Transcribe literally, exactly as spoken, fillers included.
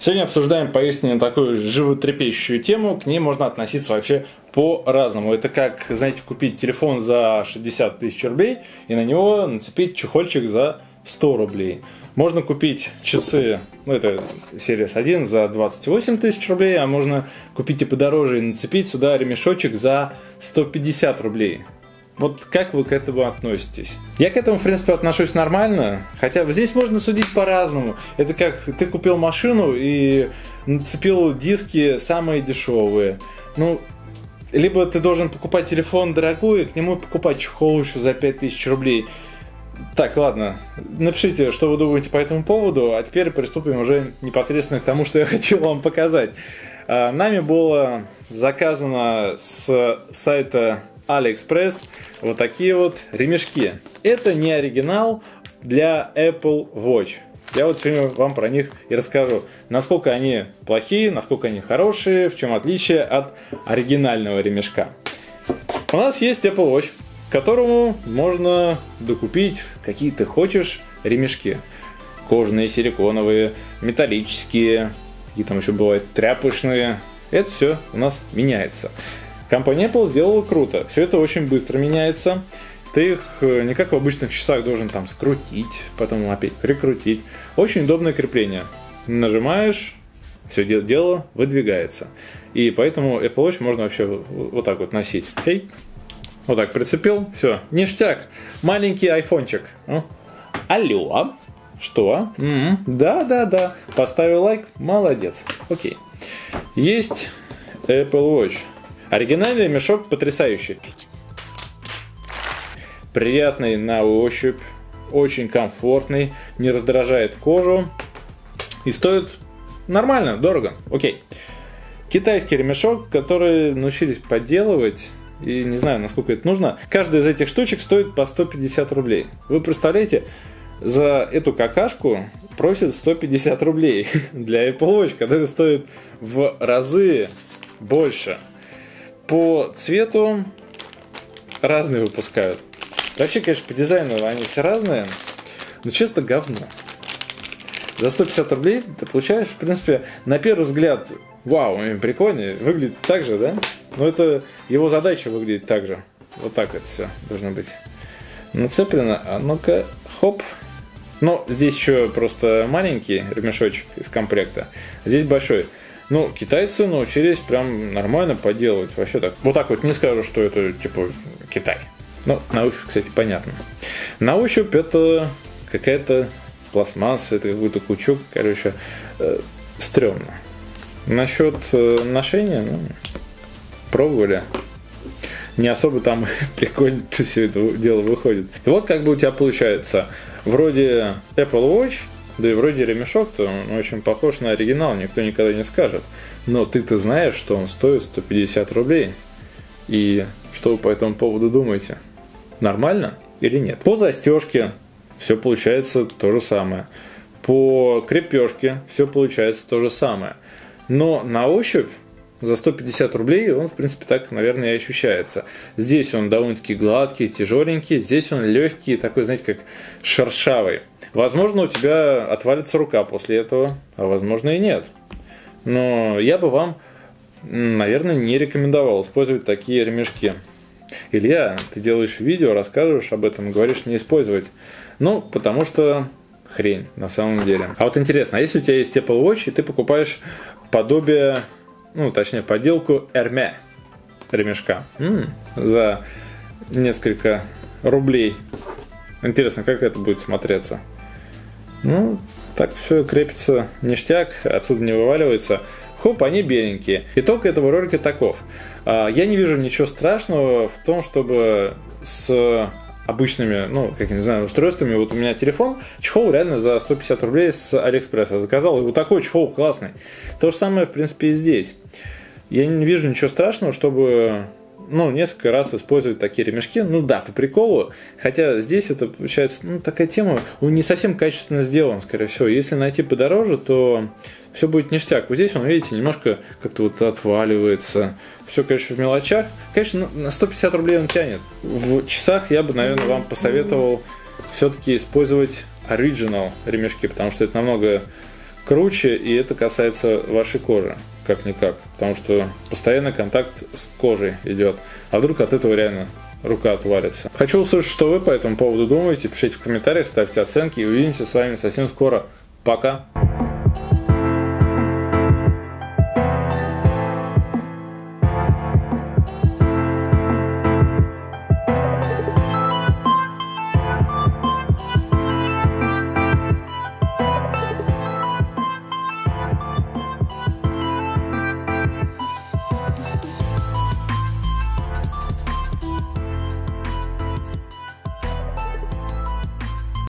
Сегодня обсуждаем поистине такую животрепещущую тему, к ней можно относиться вообще по-разному. Это как, знаете, купить телефон за шестьдесят тысяч рублей и на него нацепить чехольчик за сто рублей. Можно купить часы, ну это Series один за двадцать восемь тысяч рублей, а можно купить и подороже и нацепить сюда ремешочек за сто пятьдесят рублей. Вот как вы к этому относитесь? Я к этому, в принципе, отношусь нормально, хотя здесь можно судить по-разному. Это как ты купил машину и нацепил диски самые дешевые. Ну, либо ты должен покупать телефон дорогой, и к нему покупать чехол еще за пять тысяч рублей. Так, ладно, напишите, что вы думаете по этому поводу, а теперь приступим уже непосредственно к тому, что я хотел вам показать. Нами было заказано с сайта AliExpress вот такие вот ремешки. Это не оригинал для Apple Watch. Я вот сегодня вам про них и расскажу. Насколько они плохие, насколько они хорошие, в чем отличие от оригинального ремешка. У нас есть Apple Watch, к которому можно докупить какие ты хочешь ремешки. Кожаные, силиконовые, металлические, какие там еще бывают, тряпочные. Это все у нас меняется. Компания Apple сделала круто. Все это очень быстро меняется. Ты их не как в обычных часах должен там скрутить, потом опять прикрутить. Очень удобное крепление. Нажимаешь, все дело выдвигается. И поэтому Apple Watch можно вообще вот так вот носить. Окей? Вот так прицепил, все, ништяк. Маленький айфончик. Алло, что? М-м, да, да, да. Поставил лайк, молодец. Окей. Есть Apple Watch. Оригинальный ремешок потрясающий. Приятный на ощупь, очень комфортный, не раздражает кожу и стоит нормально, дорого. Окей. Китайский ремешок, который научились подделывать, и не знаю, насколько это нужно. Каждая из этих штучек стоит по сто пятьдесят рублей. Вы представляете, за эту какашку просят сто пятьдесят рублей для Apple Watch, который стоит в разы больше. По цвету разные выпускают. Вообще, конечно, по дизайну они все разные, но честно, говно. За сто пятьдесят рублей ты получаешь, в принципе, на первый взгляд, вау, прикольно, выглядит так же, да? Но это его задача выглядит так же. Вот так это все должно быть нацеплено. А ну-ка, хоп. Но здесь еще просто маленький ремешочек из комплекта. Здесь большой. Ну, китайцы научились прям нормально поделывать. Вообще так. Вот так вот не скажу, что это типа Китай. Ну, на ощупь, кстати, понятно. На ощупь это какая-то пластмасса, это какой-то кучок, короче, э, стрёмно. Насчет э, ношения, ну, пробовали. Не особо там прикольно все это дело выходит. И вот как бы у тебя получается. Вроде Apple Watch, да и вроде ремешок-то он очень похож на оригинал, никто никогда не скажет. Но ты-то знаешь, что он стоит сто пятьдесят рублей. И что вы по этому поводу думаете? Нормально или нет? По застежке все получается то же самое. По крепежке все получается то же самое. Но на ощупь за сто пятьдесят рублей он, в принципе, так, наверное, и ощущается. Здесь он довольно-таки гладкий, тяжеленький. Здесь он легкий, такой, знаете, как шершавый. Возможно, у тебя отвалится рука после этого, а возможно и нет. Но я бы вам, наверное, не рекомендовал использовать такие ремешки. Илья, ты делаешь видео, рассказываешь об этом, говоришь не использовать. Ну, потому что хрень, на самом деле. А вот интересно, а если у тебя есть Apple Watch, и ты покупаешь подобие, ну, точнее, подделку Hermès ремешка м-м, за несколько рублей. Интересно, как это будет смотреться? Ну, так все крепится ништяк, отсюда не вываливается. Хоп, они беленькие. Итог этого ролика таков. Я не вижу ничего страшного в том, чтобы с обычными, ну, как я не знаю, устройствами. Вот у меня телефон, чехол реально за сто пятьдесят рублей с Алиэкспресса заказал. И вот такой чехол классный. То же самое, в принципе, и здесь. Я не вижу ничего страшного, чтобы, ну, несколько раз использовать такие ремешки. Ну да, по приколу. Хотя здесь это получается, ну, такая тема, он не совсем качественно сделан, скорее всего. Если найти подороже, то все будет ништяк. Вот здесь он, видите, немножко как-то вот отваливается. Все, конечно, в мелочах. Конечно, на сто пятьдесят рублей он тянет. В часах я бы, наверное, вам посоветовал все-таки использовать оригинал ремешки, потому что это намного круче, и это касается вашей кожи, как-никак. Потому что постоянный контакт с кожей идет. А вдруг от этого реально рука отвалится. Хочу услышать, что вы по этому поводу думаете. Пишите в комментариях, ставьте оценки. И увидимся с вами совсем скоро. Пока!